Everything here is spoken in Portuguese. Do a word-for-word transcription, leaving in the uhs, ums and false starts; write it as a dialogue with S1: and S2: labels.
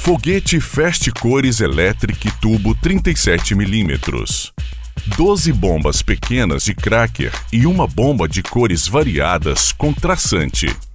S1: Foguete Fast Cores Electric tubo trinta e sete milímetros. doze bombas pequenas de cracker e uma bomba de cores variadas com traçante.